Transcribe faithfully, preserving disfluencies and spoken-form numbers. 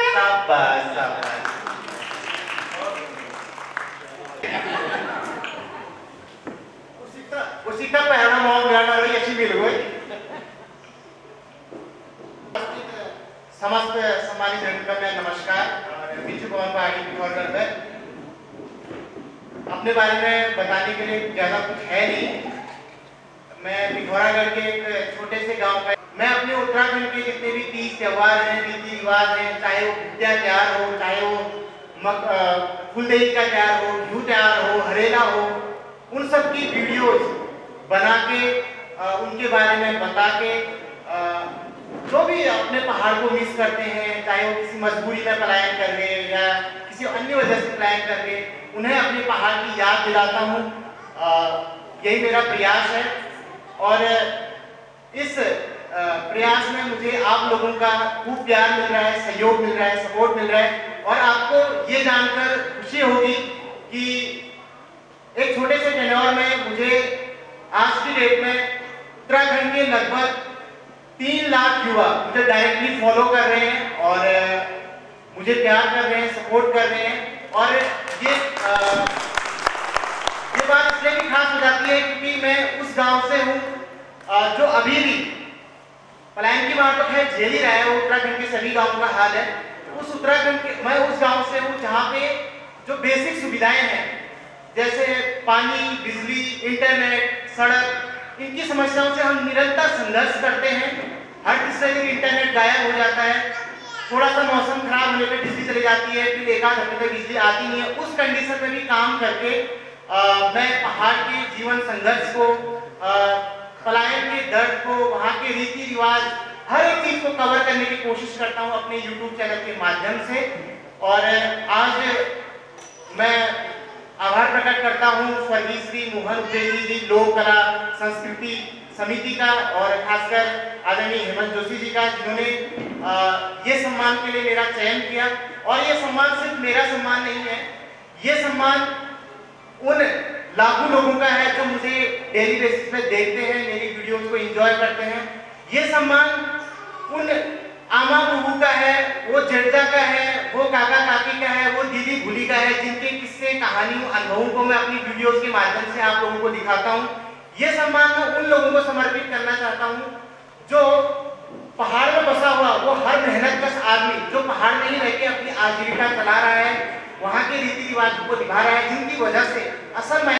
शाबाश शाबाश। उसी का पहला मॉम गाना रही अच्छी मिल गई। समस्त सम्मानित जनता में नमस्कार। और बीच कौन पहाड़ी पिथौरागढ़ में अपने बारे में बताने के लिए ज्यादा कुछ है नहीं। मैं पिथौरागढ़ के एक छोटे से गांव का, मैं अपने उत्तराखंड के जितने भी तीज त्योहार हैं, रीति रिवाज हैं, चाहे वो विद्या त्योहार हो, चाहे वो फुलदेही का त्योहार हो, घू त्योहार हो, हरेला हो, उन सब की वीडियोस बना के आ, उनके बारे में बता के आ, जो भी अपने पहाड़ को मिस करते हैं, चाहे वो किसी मजबूरी में पलायन कर रहे हैं या किसी अन्य वजह से पलायन कर रहे हैं, उन्हें अपने पहाड़ की याद दिलाता हूँ। यही मेरा प्रयास है और इस प्रयास में मुझे आप लोगों का खूब प्यार मिल रहा है, सहयोग मिल रहा है, सपोर्ट मिल रहा है। और आपको ये जानकर खुशी होगी कि एक छोटे से टेन्योर में मुझे आज की डेट में उत्तराखंड के लगभग तीन लाख युवा मुझे डायरेक्टली फॉलो कर रहे हैं और मुझे प्यार कर रहे हैं, सपोर्ट कर रहे हैं। और ये आ, ये बात इसलिए भी खास हो जाती है क्योंकि मैं उस गांव से हूँ जो अभी भी पलायन की बात तो है झेल ही रहा है, वो उत्तराखंड के सभी गांवों का हाल है। उस उत्तराखंड के मैं उस गांव से हूँ जहाँ पे जो बेसिक सुविधाएं हैं जैसे पानी, बिजली, इंटरनेट, सड़क, इनकी समस्याओं से हम निरंतर संघर्ष करते हैं। हर तीसरे दिन इंटरनेट गायब हो जाता है, थोड़ा सा मौसम खराब होने पे बिजली चली जाती है, फिर एक आध घंटे तक बिजली आती नहीं है। उस कंडीशन में भी काम करके आ, मैं पहाड़ के जीवन संघर्ष को, आ, पलायन के दर्द को, वहाँ के रीति रिवाज, हर एक चीज को कवर करने की कोशिश करता हूँ अपने यूट्यूब चैनल के माध्यम से। और आज मैं आभार प्रकट करता हूँ स्वर्गीय श्री मोहन उज्जैनी जी लोक कला संस्कृति समिति का और खासकर आदरणीय हेमंत जोशी जी का, जिन्होंने ये सम्मान के लिए मेरा चयन किया। और ये सम्मान सिर्फ मेरा सम्मान नहीं है, ये सम्मान उन लाखों लोगों का है जो मुझे डेली बेसिस पे देखते हैं, मेरी वीडियोस को एंजॉय करते हैं। ये सम्मान उन आमा बहू का है, वो जड्जा का है, वो काका काकी का है, वो दीदी भूली का है, जिनके किस्से, कहानियों, अनुभवों को मैं अपनी वीडियोस के माध्यम से आप लोगों को दिखाता हूँ। ये सम्मान मैं उन लोगों को समर्पित करना चाहता हूँ जो पहाड़ में बसा हुआ, वो हर मेहनत कश आदमी जो पहाड़ में ही रह के अपनी आजीविका चला रहा है, वहाँ के रीति रिवाज को निभा रहा है, जिनकी वजह से असल